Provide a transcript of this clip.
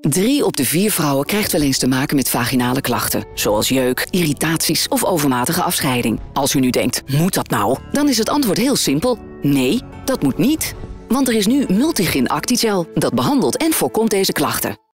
3 op de 4 vrouwen krijgt wel eens te maken met vaginale klachten, zoals jeuk, irritaties of overmatige afscheiding. Als u nu denkt, moet dat nou? Dan is het antwoord heel simpel. Nee, dat moet niet. Want er is nu Multigin Actigel, dat behandelt en voorkomt deze klachten.